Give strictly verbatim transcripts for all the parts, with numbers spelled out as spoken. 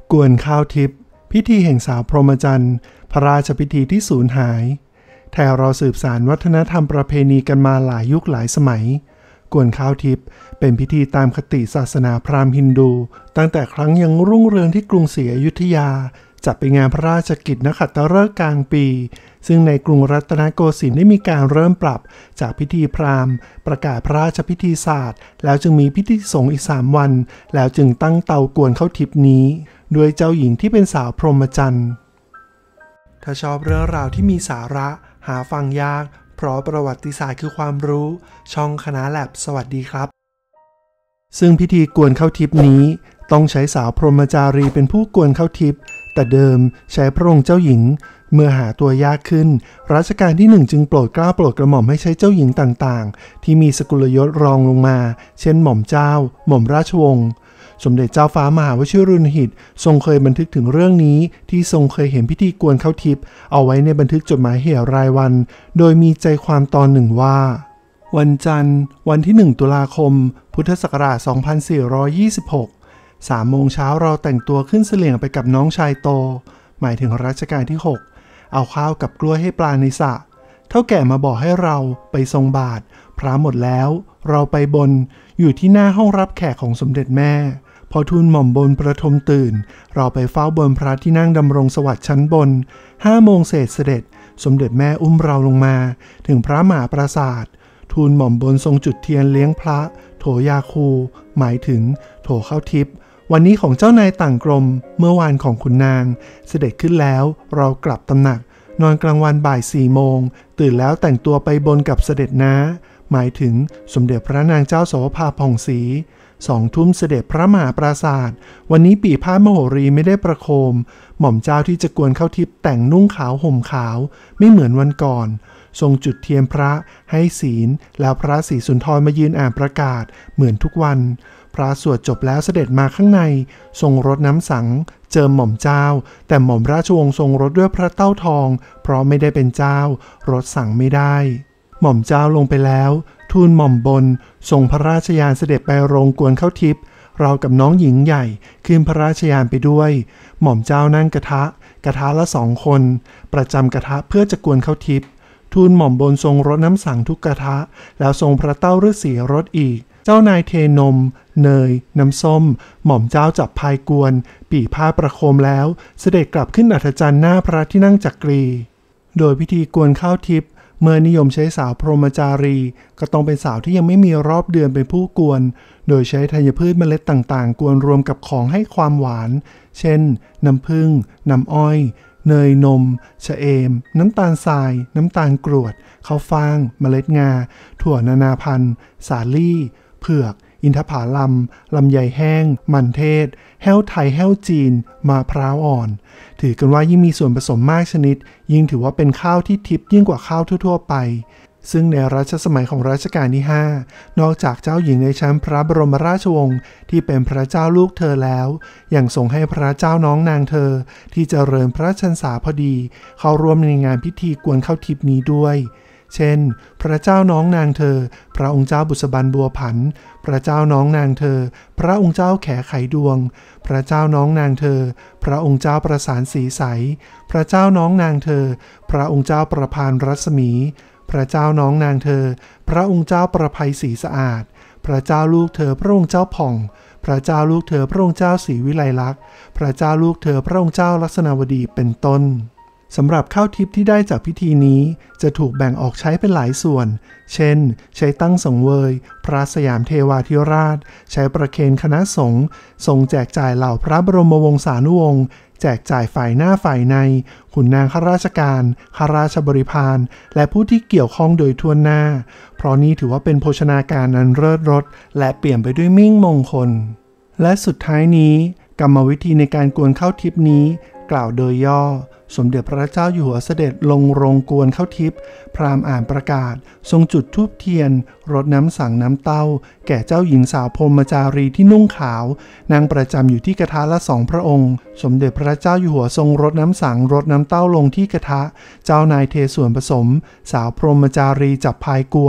กวนข้าวทิพย์พิธีแห่งสาวพรหมจรรย์พระราชพิธีที่สูญหายแท้เราสืบสานวัฒนธรรมประเพณีกันมาหลายยุคหลายสมัยกวนข้าวทิพย์เป็นพิธีตามคติศาสนาพราหมณ์ฮินดูตั้งแต่ครั้งยังรุ่งเรืองที่กรุงศรีอยุธยาจัดเป็นงานพระราชกิจนักขัตฤกษ์กลางปีซึ่งในกรุงรัตนโกสินทร์ได้มีการเริ่มปรับจากพิธีพราหมณ์ประกาศพระราชพิธีศาสตร์แล้วจึงมีพิธีสงฆ์อีกสามวันแล้วจึงตั้งเตากวนข้าวทิพย์นี้ด้วยเจ้าหญิงที่เป็นสาวพรหมจรรย์ถ้าชอบเรื่องราวที่มีสาระหาฟังยากเพราะประวัติศาสตร์คือความรู้ช่องคณะแลบสวัสดีครับซึ่งพิธีกวนข้าวทิพย์นี้ต้องใช้สาวพรหมจารีเป็นผู้กวนข้าวทิพย์แต่เดิมใช้พระองค์เจ้าหญิงเมื่อหาตัวยากขึ้นรัชกาลที่หนึ่งจึงโปรดเกล้าโปรดกระหม่อมให้ใช้เจ้าหญิงต่างๆที่มีสกุลยศรองลงมาเช่นหม่อมเจ้าหม่อมราชวงศ์สมเด็จเจ้าฟ้ามหาวชิรุณหิตทรงเคยบันทึกถึงเรื่องนี้ที่ทรงเคยเห็นพิธีกวนข้าวทิพย์เอาไว้ในบันทึกจดหมายเหตุรายวันโดยมีใจความตอนหนึ่งว่าวันจันทร์วันที่หนึ่งตุลาคมพุทธศักราชสองพันสี่ร้อยยี่สิบหกสามโมงเช้าเราแต่งตัวขึ้นเสลี่ยงไปกับน้องชายโตหมายถึงรัชกาลที่หกเอาข้าวกับกล้วยให้ปลาในสระเท่าแก่มาบอกให้เราไปทรงบาตรพระหมดแล้วเราไปบนอยู่ที่หน้าห้องรับแขกของสมเด็จแม่พอทูลหม่อมบนประทมตื่นเราไปเฝ้าบนพระที่นั่งดำรงสวัสดิ์ชั้นบนห้าโมงเศษเสด็จสมเด็จแม่อุ้มเราลงมาถึงพระมหาปราสาททูลหม่อมบนทรงจุดเทียนเลี้ยงพระโถยาคูหมายถึงโถข้าวทิพย์วันนี้ของเจ้านายต่างกรมเมื่อวานของขุนนางเสด็จขึ้นแล้วเรากลับตำหนักนอนกลางวันบ่ายสี่โมงตื่นแล้วแต่งตัวไปบนกับเสด็จน้าหมายถึงสมเด็จพระนางเจ้าโสภาผ่องศรีสองทุ่มเสด็จพระมหาปราสาทวันนี้ปีพาดมโหรีไม่ได้ประโคมหม่อมเจ้าที่จะกวนข้าวทิพย์แต่งนุ่งขาวห่มขาวไม่เหมือนวันก่อนทรงจุดเทียนพระให้ศีลแล้วพระศรีสุนทรมายืนอ่านประกาศเหมือนทุกวันพระสวดจบแล้วเสด็จมาข้างในทรงรดน้ำสังเจิมหม่อมเจ้าแต่หม่อมราชวงศ์ทรงรดด้วยพระเต้าทองเพราะไม่ได้เป็นเจ้ารดสั่งไม่ได้หม่อมเจ้าลงไปแล้วทูลหม่อมบนทรงพระราชยานเสด็จไปโรงกวนข้าวทิพย์เรากับน้องหญิงใหญ่ขึ้นพระราชยานไปด้วยหม่อมเจ้านั่งกระทะกระทะละสองคนประจำกระทะเพื่อจะกวนข้าวทิพย์ทูลหม่อมบนทรงรดน้ำสังทุกกระทะแล้วทรงพระเต้าฤาษีรดอีกเจ้านายเทนมเนยน้ำส้มหม่อมเจ้าจับพายกวนปี่ผ้าประโคมแล้วเสด็จกลับขึ้นอัฐจันทร์หน้าพระที่นั่งจักรีโดยพิธีกวนข้าวทิพย์เมื่อนิยมใช้สาวพรหมจารีก็ต้องเป็นสาวที่ยังไม่มีรอบเดือนเป็นผู้กวนโดยใช้ธัญพืชเมล็ดต่างๆกวนรวมกับของให้ความหวานเช่นน้ำผึ้งน้ำอ้อยเนยนมชะเอมน้ำตาลทรายน้ำตาลกรวดข้าวฟ่างเมล็ดงาถั่วนานาพันธุ์สาลี่เผือกอินทผลัมลำไยแห้งมันเทศแห้วไทยแห้วจีนมะพร้าวอ่อนถือกันว่ายิ่งมีส่วนผสมมากชนิดยิ่งถือว่าเป็นข้าวที่ทิพย์ยิ่งกว่าข้าวทั่วๆไปซึ่งในรัชสมัยของรัชกาลที่ห้านอกจากเจ้าหญิงในชั้นพระบรมราชวงศ์ที่เป็นพระเจ้าลูกเธอแล้วยังทรงให้พระเจ้าน้องนางเธอที่เจริญพระชนษาพอดีเข้าร่วมในงานพิธีกวนข้าวทิพย์นี้ด้วยเช่นพระเจ้าน้องนางเธอพระองค์เจ้าบุษบันบัวผันพระเจ้าน้องนางเธอพระองค์เจ้าแขไขดวงพระเจ้าน้องนางเธอพระองค์เจ้าประสานสีใสพระเจ้าน้องนางเธอพระองค์เจ้าประพานรัศมีพระเจ้าน้องนางเธอพระองค์เจ้าประภัยสีสะอาดพระเจ้าลูกเธอพระองค์เจ้าผ่องพระเจ้าลูกเธอพระองค์เจ้าศรีวิไลลักษณ์พระเจ้าลูกเธอพระองค์เจ้าลักษณวดีเป็นต้นสำหรับข้าวทิพย์ที่ได้จากพิธีนี้จะถูกแบ่งออกใช้เป็นหลายส่วนเช่นใช้ตั้งสังเวยพระสยามเทวาธิราชใช้ประเคนคณะสงฆ์ทรงแจกจ่ายเหล่าพระบรมวงศานุวงศ์แจกจ่ายฝ่ายหน้าฝ่ายในขุนนางข้าราชการข้าราชบริพารและผู้ที่เกี่ยวข้องโดยทั่วหน้าเพราะนี้ถือว่าเป็นโภชนาการอันเลิศรสและเปี่ยมไปด้วยมิ่งมงคลและสุดท้ายนี้กรรมวิธีในการกวนข้าวทิพย์นี้กล่าวโดยย่อสมเด็จพระเจ้าอยู่หัวเสด็จลงโรงกวนข้าวทิพย์พราหมณ์อ่านประกาศทรงจุดธูปเทียนรดน้ำสังน้ำเต้าแก่เจ้าหญิงสาวพรหมจารีที่นุ่งขาวนางประจำอยู่ที่กระทะละสองพระองค์สมเด็จพระเจ้าอยู่หัวทรงรดน้ำสังรดน้ำเต้าลงที่กระทะเจ้านายเทส่วนผสมสาวพรหมจารีจับพายกวน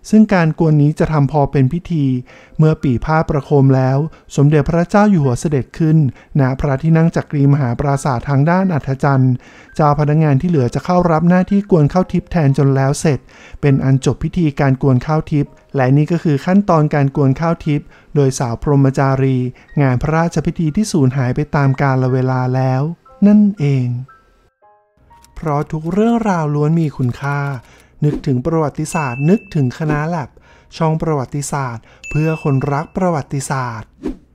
ซึ่งการกวนนี้จะทำพอเป็นพิธีเมื่อปีพาดประโคมแล้วสมเด็จพระเจ้าอยู่หัวเสด็จขึ้นณพระที่นั่งจักรีมหาปราสาททางด้านอัฐจันทร์เจ้าพนักงานที่เหลือจะเข้ารับหน้าที่กวนข้าวทิพย์แทนจนแล้วเสร็จเป็นอันจบพิธีการกวนข้าวทิพย์และนี่ก็คือขั้นตอนการกวนข้าวทิพย์โดยสาวพรหมจารีงานพระราชพิธีที่สูญหายไปตามกาลเวลาแล้วนั่นเองเพราะทุกเรื่องราวล้วนมีคุณค่านึกถึงประวัติศาสตร์นึกถึงคณะแลบช่องประวัติศาสตร์เพื่อคนรักประวัติศาสตร์